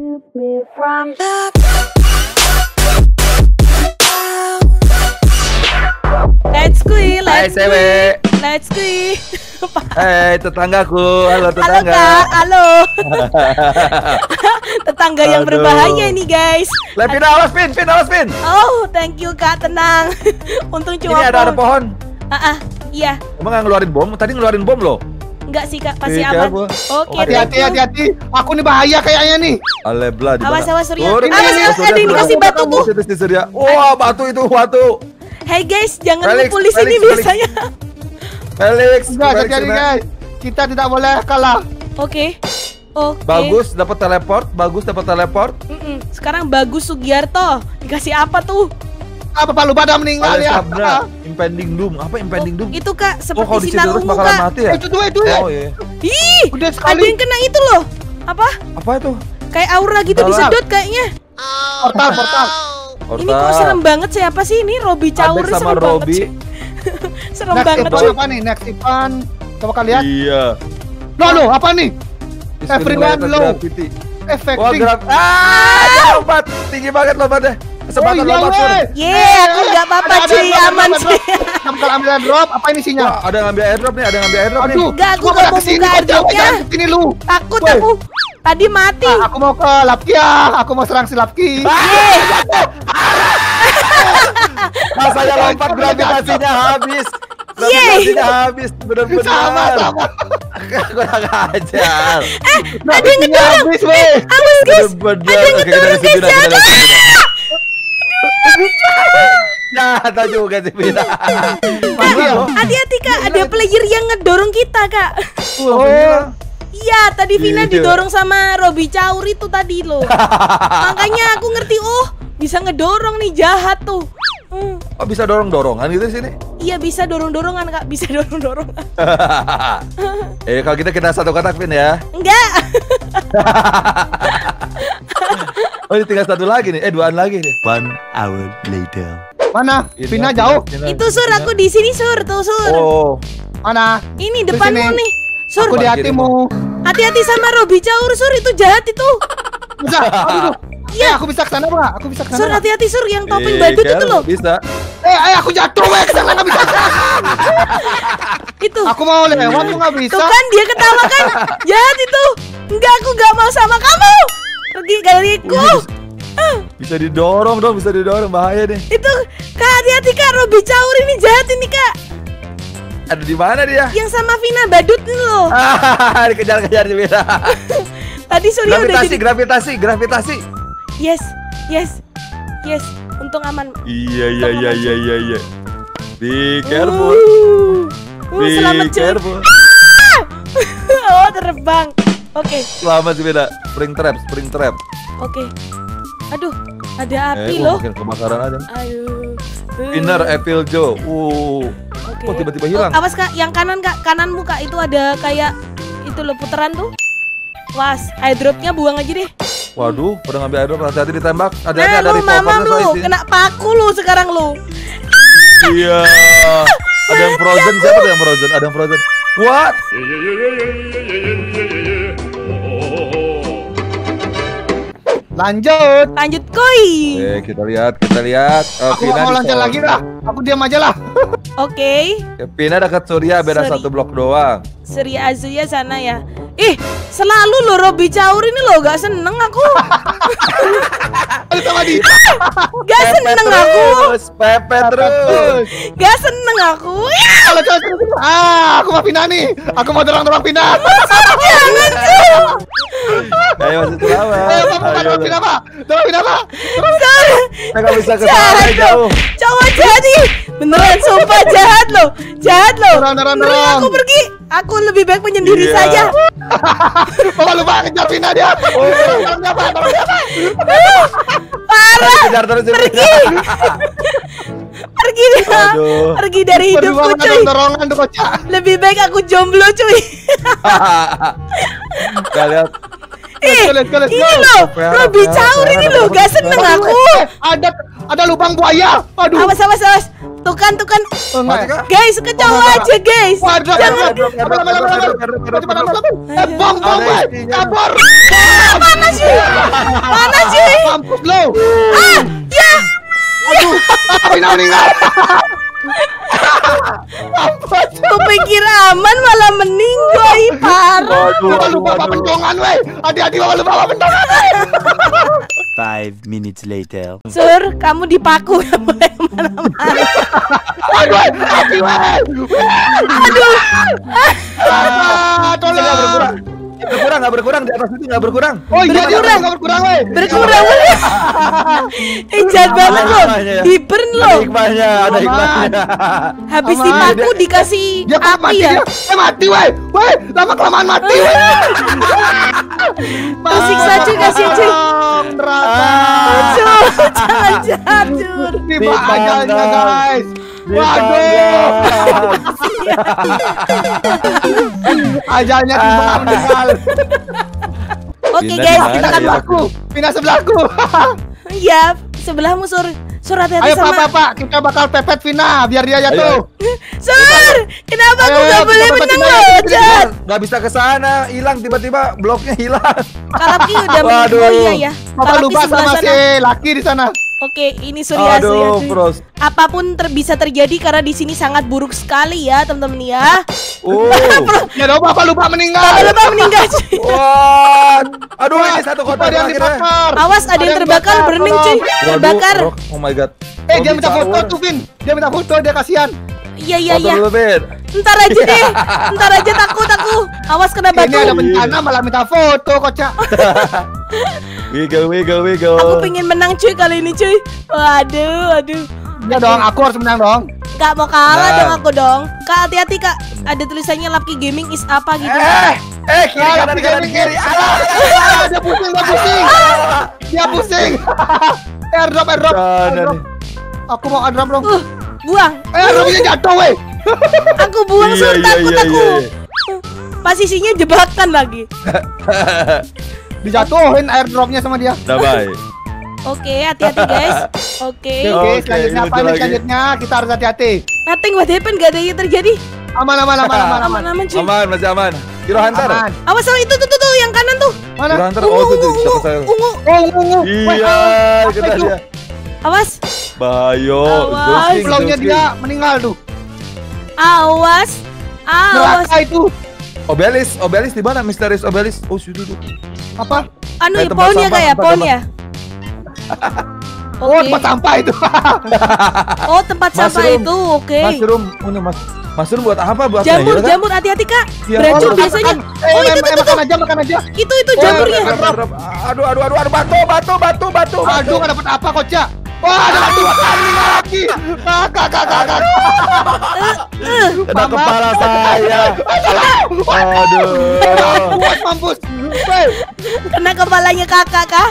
Let's go, Hai cewek. let's go. Hei tetanggaku, halo Halo tetangga. kak, halo. Tetangga yang Aduh. berbahaya nih guys. Pin awas Pin, awas Pin. Oh, thank you kak, tenang. Untung cuma Ini ada pohon. Iya. Emang nggak ngeluarin bom? Tadi ngeluarin bom loh. Enggak sih kak, pasti Iya, aman. Bu. Oke, Hati-hati, thank you. Aku nih bahaya kayaknya nih. Alebla di mana? Awas Surya. Turun. Awas, ada yang kasih batu tuh. Situ, Surya. Wah, batu itu batu. Hey guys, jangan Felix, ngumpul di sini Felix. biasanya. Felix, Enggak, Felix jadi sana. guys. Kita tidak boleh kalah. Oke. Oke. Bagus dapat teleport. Sekarang Bagus Sugiarto dikasih apa tuh? Apa Pak Lubada meninggal Ada ya? Sabra, impending doom. Apa impending doom? Itu kak, Oh, kalau seperti di situ sinar terus ungu bakalan kak. mati ya? Itu ya. Oh iya. Ih, Udah ada sekali. yang kena itu loh. Apa? Apa itu? Kayak aura gitu Dalam. disedot kayaknya. Portal. Ini kok serem banget siapa sih ini? Robi Caur Adek sama serem banget Robi. sih. Serem Next banget event sih. apa nih? Next event. Coba kalian lihat. Iya. Loh, apa nih? Everyone low. Gravity. Wah, Effecting. lompat. Tinggi banget lompatnya. Kesempatan iya, lompat, Sur. weh. Yeay, aku nggak apa-apa cuy, aman cuy. Kalau ambil drop, apa ini isinya? Wah, ada yang ngambil airdrop nih, nih. Aduh, Enggak, aku gua nggak mau kesini, buka kok airdropnya. jangan kesini lu. Takut Weh. aku. Tadi mati. Aku mau ke Lapkia, aku mau serang si Lapki. Masanya lompat gravitasinya habis. Yeay. Gravitasinya habis, benar-benar. Sama. Kurang ajar. Ada yang ngedorong. Habis, weh. Awas guys. Benar-benar. Ada yang Oke, kita ngedorong kasih guys. Bina, kita Jaga. kasih Bina. Nyata juga sih Bina. Hati-hati kak, ada player yang ngedorong kita kak. Oh, Iya, tadi Vina Iya. didorong sama Robi Caur itu tadi loh. Makanya aku ngerti, oh bisa ngedorong nih, jahat tuh. Oh, bisa dorong-dorongan gitu sini. Iya bisa dorong-dorongan kak, bisa dorong-dorongan. Kalau kita satu kotak Vin ya. Enggak. Oh, ini tinggal satu lagi nih. Duaan lagi nih. 1 hour later. mana? Vina jauh. Itu Sur, aku di sini Sur, tuh Sur. Oh, Mana? Ini Di depanmu sini. nih. Sur, Aku di hatimu. hati-hati sama Robi Caur Sur, itu jahat itu. Bisa. Aduh. Aku bisa ke sana, Pak. Aku bisa ke Sur, sana. hati-hati Sur, yang topeng badut itu loh. Bisa. Aku jatuh, weh. Ke sana enggak bisa. Itu. Aku mau lewat tuh enggak bisa. Tuh kan dia ketawa kan. Jahat itu. Enggak, aku nggak mau sama kamu. Pergi dariku. Bisa didorong dong, bisa didorong, bahaya deh. Itu Kak, hati-hati Kak, Robi Caur ini jahat ini Kak. Ada di mana dia? Yang sama Vina badut ini loh. Dikejar-kejar di Bina. Tadi Surya udah jadi. Gravitasi. Yes. Untung aman. Iya. Be careful. Be Selamat cuy. careful. Oh, terbang. Oke. Selamat sih Bina. Spring trap. Oke. Aduh, ada api loh. Makin kebakaran aja. Ayo. Winner Apple Joe. Oke. Oh, tiba-tiba hilang. Awas Kak, yang kanan Kak, kananmu Kak, itu ada kayak itu loh putaran tuh. Was, airdropnya buang aja deh. Waduh, pada ngambil airdrop, hati-hati ditembak. Hati-hati Nah, ada lu mamam revolvernya lu, soalnya. kena paku lu sekarang lu. Iya. Ada yang frozen, siapa tuh yang frozen? Ada yang frozen. What? Lanjut. Lanjut koi. Kita lihat. Aku Vina nggak mau di loncat sono. lagi dah. Aku diam aja lah. Oke. Vina dekat Surya, beda Sorry. 1 blok doang. Surya Azuya sana ya. Selalu lo Robi Caur ini lo gak seneng aku. Sama dia. Gak seneng aku. Pepet terus. Gak seneng aku. Kalau aku mau Vina nih. Aku mau dorong Vina. Jangan cuy. Ayo masih selamat. Ayo, Pak, dorong Vina, Pak. Dorong Vina, Pak. Kita nggak bisa ke Jahat sana lo. jauh. Cowok jahat nih. Beneran sumpah jahat lo. Jahat lo. Dorong. Mending aku pergi. Aku lebih baik menyendiri Iya. saja. Bapak lupa kejar Vina dia. Dorong dia, Pak. Parah. Kejar terus ini. Pergi dia. Aduh. Pergi dari hidupku cuy. Dorongan tuh kocak. Lebih baik aku jomblo cuy. Kita lihat. Let's go. Ini loh, Robi Caur ini loh, gak seneng aku. Ada lubang buaya. Aduh. Awas. Tuh kan. Mati kah? Guys, ke cowok aja guys. Jangan. Bom, kabur. Panas sih. mampus lo. Ya. Aduh, Vina meninggal. Kupikir aman malah meninggal. Ih, parah. Bapak lupa bawa pentongan, weh. Hati-hati bapak lupa bawa pentongan. 5 minutes later. Sur, kamu dipaku ya boleh mana-mana. Aduh, hati, weh. Aduh. Tolong. Berkurang, nggak berkurang di atas itu nggak berkurang. Oh iya, dia Berkurang. nggak berkurang, weh. Berkurang. Jahat banget lo. Di burn lo. Ada hikmahnya, ada hikmahnya. Habis Aman. dipaku dikasih Dia kok api mati ya. dia. Mati, weh. Weh, lama kelamaan mati, weh. Tersiksa cuy, kasihan cuy. Neraka. Cur, jangan jahat Cur. Tiba ajalnya, guys. Waduh. Ajalnya tiba meninggal. Oke Pindah guys, di mana kita akan ya? Sebelahku, Vina sebelahku. Iya, sebelahmu Sur. Sur hati-hati Ayo sama. Pak, kita bakal pepet Vina biar dia jatuh. Sur, kenapa aku Ayo, gak kita boleh dapat menang Vina, lo, kita jahat. Nggak bisa ke sana, hilang tiba-tiba bloknya hilang. Kalapki udah menang. Waduh. Oh iya ya. Bapak Kalapki lupa sebelah sama sana. si Laki di sana. Oke, ini Surya Aduh, cuy. Pros. Apapun bisa terjadi karena di sini sangat buruk sekali ya, teman-teman ya. Oh. Ya dong, Bapak lupa Bapak meninggal. lupa meninggal cuy. Wah. Aduh, ini satu kotak Ada yang akhirnya. dibakar. Awas ada yang terbakar, burning cuy. Waduh, Terbakar. Rock. Oh my god. Dia minta foto tuh, Vin. Dia minta foto, dia kasihan. Iya iya Foto iya. dulu, Ben. Ntar aja deh. Ntar aja takut aku. Awas kena Ini ada batu. bencana malah minta foto, kocak. Wiggle. Aku pengen menang cuy kali ini cuy. Waduh, aduh. Ya dong, aku harus menang dong. Kak mau kalah Nah. dong aku dong. Kak hati-hati Kak. Ada tulisannya Lapki Gaming is apa gitu. Kiri kanan. Alah, dia pusing. Dia pusing. Airdrop. Kanan. Aku mau airdrop dong. Buang. Airdropnya jatuh, weh. Aku buang Iya, Sur, iya, takut iya, aku. iya. Posisinya jebakan lagi. Dijatuhin airdropnya sama dia. Udah baik. Oke, hati-hati guys. Oke. Oke, Oke, selanjutnya itu apa nih lagi. selanjutnya? Kita harus hati-hati. Nothing what happened, gak ada yang terjadi. Aman. Aman cuy. Aman, masih aman. Hero Hunter. Aman. Awas sama itu tuh yang kanan tuh. Mana? Hero Hunter. Ungu, Oh, tuh ungu, bisa ke saya. ungu. Oh, ungu. Iya, apa kita itu? dia. Awas. Bahaya. Awas. Flownya dia meninggal tuh. Awas. Neraka itu. Obelis di mana? Misterius Obelis. Oh, situ tuh. Apa? Anu Kayak ya, tempat pohonnya sampah, kayak tempat pohonnya. Oh, tempat sampah itu. Oh, tempat sampah Mushroom. itu. Oke. Mushroom buat apa? Buat Jamur, nahil kan? jamur hati-hati Kak. Iya, Beracun oh, biasanya. Eh, Oh, itu tuh. makan aja. Itu Oh, jamurnya. Drop. Aduh, batu. Aduh, nggak dapat apa, kocak. Wah, ada batu meninggal lagi. Kakak. Kena kepala saya. Aduh. Kuat mampus. Weh. Kena kepalanya Kakak Kak.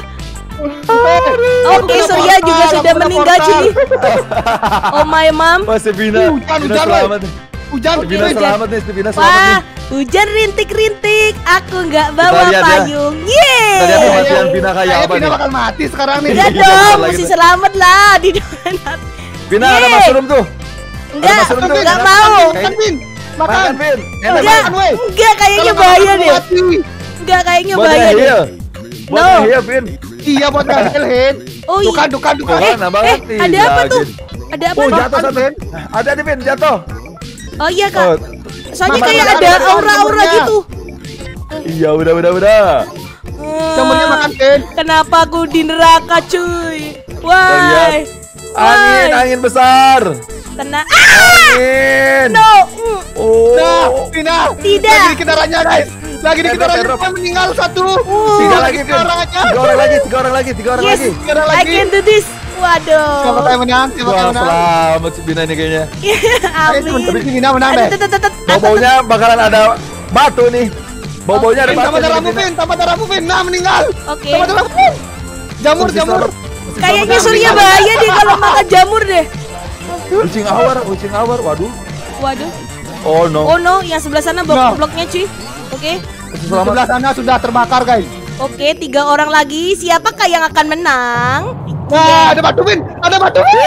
Oke, Kena Surya portal, juga sudah kena meninggal portal. cuy. Oh my mom. Wah, si Bina. Hujan, Bina selamat nih. Hujan. Si Bina hujan. selamat nih. Si Bina selamat Wah, nih. hujan rintik-rintik. Aku nggak bawa lihat ya. payung. Kita lihat Yeay. kematian Bina kayak Kayaknya apa Vina nih. bakal mati sekarang nih. Enggak Iya, dong, bentar mesti lagi. selamat lah di depan. Bina ada Yeay. mushroom tuh. Enggak, mushroom tuh. enggak mau. Makan, Vin. Makan, Makan. Vin. Enak Enggak, makan, weh. enggak kayaknya Kalau bahaya makan, deh. mati. Enggak kayaknya Buat bahaya deh. nahil. Buat No. nahil, Vin. Iya, buat ngambil Hin. Oh iya. Dukan. Nambah mati. Ada apa tuh? Ada apa Oh, tuh? jatuh satu. Ada di Vin, jatuh. Oh iya Oh, Kak. Soalnya Mama, kayak ada ada jamurnya. aura-aura gitu. iya, udah. Jamurnya makan, Hin. Kenapa aku di neraka cuy? Lihat. Why? Angin besar. Tenang. Angin. No. Oh. Nah, Vina. Tidak. Lagi di kendaranya, guys. Lagi di kendaranya. Airdrop. Dia meninggal satu. Tiga lagi, Tiga orang aja. Tiga orang lagi. Yes, Tiga orang I lagi. can do this. Siapa Waduh. yang menang? Siapa Wah, yang menang? selamat si Bina ini kayaknya. Tapi Amin. si Vina menang deh. Bau-baunya bakalan ada batu nih. Bau-baunya ada Vin, batu. tambah nih, darahmu, Vina. Vin. Tambah darahmu, Vin. Nah, meninggal. Oke. Tambah darahmu, Vin. Jamur. Masih selamat Kayaknya Surya bahaya deh kalau makan jamur deh. Ucing awar. Waduh. Waduh. Oh no. Oh no, yang sebelah sana No. bloknya cuy. Oke. Masih selamat. Sebelah sana sudah terbakar, guys. Oke, 3 orang lagi. Siapakah yang akan menang? Nah, ada batu, Vin. Ada batu, Vin.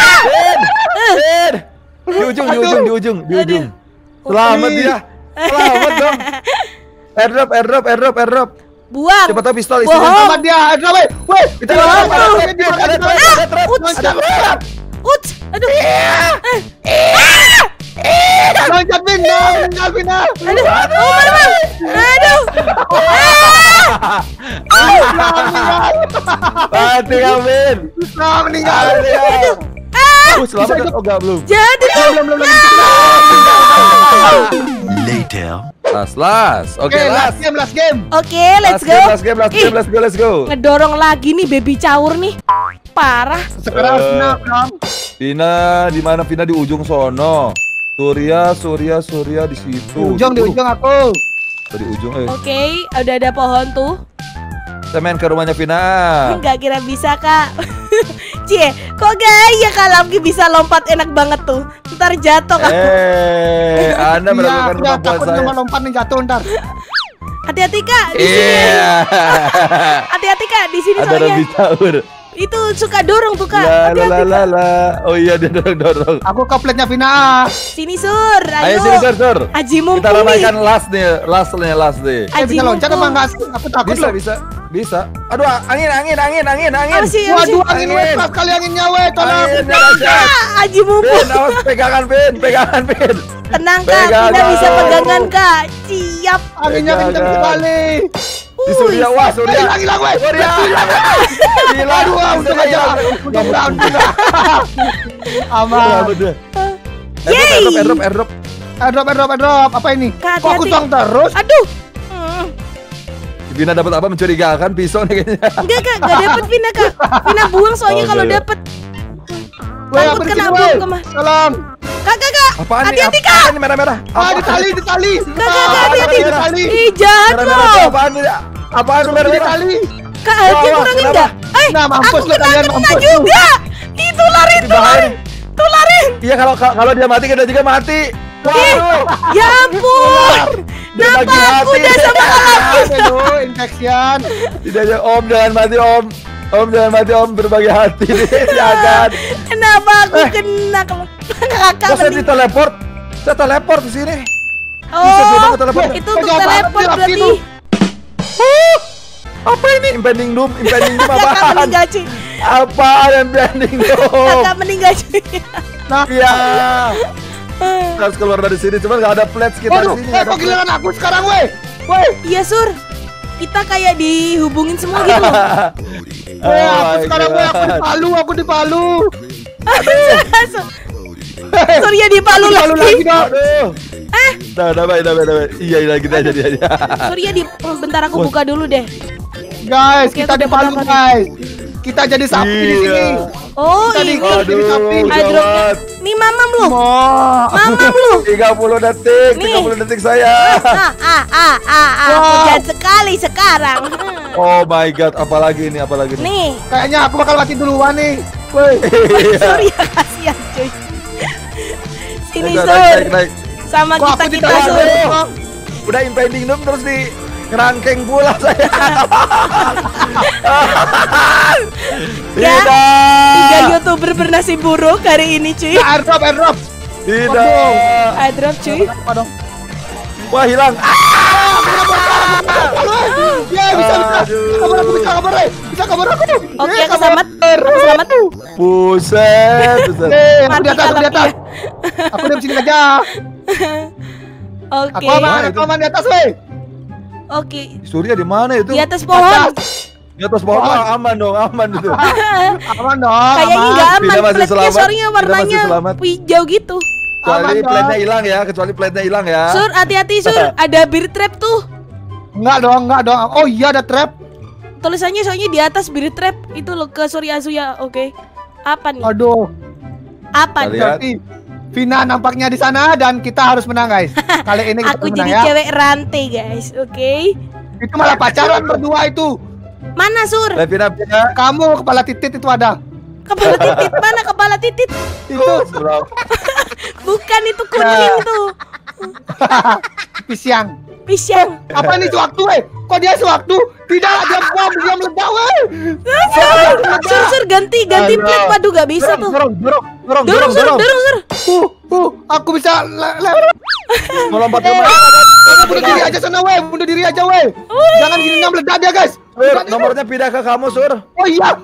Vin. Di ujung. Selamat dia. Selamat dong. Airdrop. Buang. Siapa tahu pistol Bohong. isinya. Sama dia. Aduh, weh. Weh, Kita Bohong ada tuh. trap. Ada trap. Uts. Ada trap. Uts. Aduh. loncat Vin. Meninggal Vin. Aduh. Oh, mana? Aduh. Mati Kevin. Meninggal. Selamat. Oh, enggak belum. Jadi tuh. Later. Last. Oke, last. Last game. Oke, let's go. Last game. Ih, Let's go. ngedorong lagi nih baby caur nih. Parah. Sekarang Vina, Bram. Vina di mana? Vina di ujung sono. Surya di situ. Di ujung aku. Di ujung. Oke, udah ada pohon tuh. Kita main ke rumahnya Vina. Nggak kira bisa, Kak. Cie, kok gaya Kak Lamki bisa lompat enak banget tuh. Ntar jatuh, Kak. Anda melakukan Iya, kemampuan takut saya. cuma lompat nih jatuh ntar. Hati-hati, Kak, di sini. Iya. Hati-hati, Kak, di sini Ada soalnya. Nabi Taur. Itu suka dorong tuh, Kak. La Hati-hati, la la Kak. la. Oh iya dia dorong. Aku kopletnya Vina. Sini, Sur. Ayo Ayo. sini Sur. Aji Kita mumpung ramaikan nih. last nih. Aji Bisa loncat apa mumpung. enggak sih? Aku takut loh. Bisa. Aduh, angin. Apa sih? Waduh, angin weh, keras kali anginnya weh, tolong. Anginnya dahsyat. Ah, Aji mumpung. Pin, awas pegangan Pin. Tenang, Kak. Pegangan. Tidak bisa pegangan, Kak. Siap. Anginnya kencang Jangan. sekali. Di Surya, wah Surya. Hilang weh. Surya. Gila, Aduh, untung aja. Mudah-mudahan sudah. Aman. Yeay. Airdrop. Airdrop. Apa ini? Kak, Kok aku hati-hati. tuang terus? Aduh. Vina dapat apa mencurigakan pisau nih kayaknya. Enggak, Kak. Enggak dapet Vina, Kak. Vina buang soalnya Oh, kalau iya. dapet. Weh, Takut apa di kena sini bom weh? kemah. Tolong. Kak. Apaan nih? Hati-hati, Kak. Apaan nih merah-merah? Ah, di tali. Kak, Ah, hati-hati. di tali. Ih, jahat Merah-merah loh. apaan nih? Apaan tuh Di merah-merah? tali. Kak, hati Wah, kurangin kenapa? enggak? Nah, mampus aku lo kalian, kena mampus. juga. Tularin. Tularin. Iya kalau dia mati kita juga mati. Waduh. Ya ampun. Dia bagi Nama aku hati. udah sama Aduh, infection. Tidak aja Om jangan mati Om. Om jangan mati Om berbagi hati nih. Jangan. Kenapa aku kena kakak Kok saya mending. diteleport? Saya teleport di sini. Oh, banget telepon. itu Kok untuk jauh banget teleport sih, Rafi berarti. tuh? Apa ini? Impending Doom Kakak apaan? meninggal cuy. Apa yang impending Doom? Kakak meninggal cuy. Nah, Iya. Kita harus keluar dari sini, cuman nggak ada plates kita waduh, di sini. nggak ada kok giliran aku sekarang weh? Weh, Iya, Sur. Kita kayak dihubungin semua gitu loh. plates. weh, Oh aku my sekarang weh, God. aku di Palu. Surya di Palu Palu lagi lagi. dong. Aduh. Udah baik. Iya, kita aja dia. Surya di bentar aku buka dulu deh. Guys, Oke, kita aku di Palu dapat apa guys. Kita jadi sapi di Iya. sini. Oh, Tadi ini. gua- Aduh, Airdropnya. gawat. Nih mamam lu. Oh. Mamam lu. 30 detik, Nih. 30 detik saya. Wow. Hujan sekali sekarang. Oh my god, apalagi ini? Nih, Kayaknya aku bakal mati duluan nih. Weh. Surya kasihan cuy. Sini Naik, Sur, naik. sama Kok aku kita ditahan Sur. weh, Bang? Udah impending doom terus di ngerangkeng pula saya. Ya. Tiga Tidak. YouTuber bernasib buruk hari ini cuy. Airdrop. Tidak. Airdrop cuy. Apa dong? Wah, hilang. Ya, bisa. Aduh. Bisa kabur weh. Bisa kabur aku. Oke, Eh, aku selamat. Aku selamat. Buset. Aku di atas, aku di atas. Aku di sini aja. Oke. Aku aman di atas weh. Oke. Surya di mana itu? Di atas pohon. Di atas pohon. Aman dong, aman itu. Aman dong. Kayaknya nggak aman. Tidak masih Platnya selamat. soalnya Tidak warnanya masih selamat. hijau gitu. Kecuali Aman dong. platnya hilang ya, kecuali platnya hilang ya. Sur, hati-hati Sur. Ada bear trap tuh. Enggak dong. Oh iya ada trap. Tulisannya soalnya di atas bear trap. Itu loh ke Surya Asuya. Oke. Apa nih? Aduh. Apa nih? Kalian- Berarti Vina nampaknya di sana dan kita harus menang guys. Kali ini kita Aku menang jadi ya. cewek rantai guys. Oke. Itu malah pacaran berdua itu. Mana Sur? Pina. Kamu kepala titit itu ada. Kepala titit mana kepala titit? Itu Bukan itu kuning tuh. Pisang. Pisang. Apa ini sewaktu weh? Kok dia sewaktu? Tidak, dia bom, dia meledak weh. Sur ganti Aduh. plat. Waduh gak bisa tuh. Dorong. Dorong Sur. Aku bisa Mau lompat rumah. Bunuh diri aja sana, weh. Bunuh diri aja, weh. Jangan gini meledak ya, guys. Sur, nomornya pindah ke kamu, Sur. Oh iya.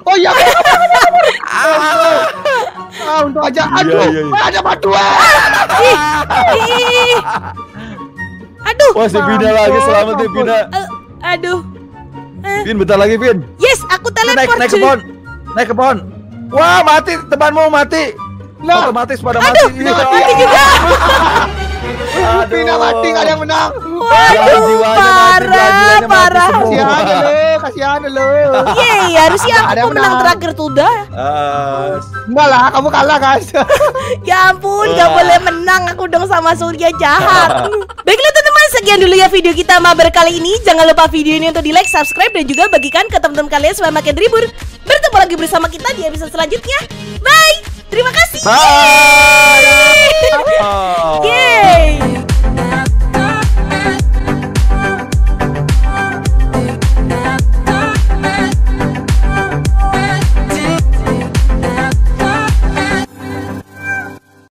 Untung aja. Aduh, Iya. ada batu, weh. Ih. Aduh. Wah, si Vina lagi, selamat nih Vina. Aduh. Vin, bentar lagi, Vin. Yes, aku teleport. Naik ke pohon. Naik ke pohon. Wah, mati, temanmu mati. Lah. Otomatis pada mati. Iya. Mati juga. Vina mati, nggak ada yang menang. Waduh, jiwanya mati, jiwanya mati parah. semua. Kasihan lu. Yeay, harusnya Ada aku yang menang menang. terakhir tuh dah. Enggak lah, kamu kalah, guys. Ya ampun, gak boleh menang aku dong sama Surya, jahat. Baiklah teman-teman, sekian dulu ya video kita mabar kali ini. Jangan lupa video ini untuk di like, subscribe, dan juga bagikan ke teman-teman kalian supaya makin terhibur. Bertemu lagi bersama kita di episode selanjutnya. Bye, terima kasih. Bye. Yeay.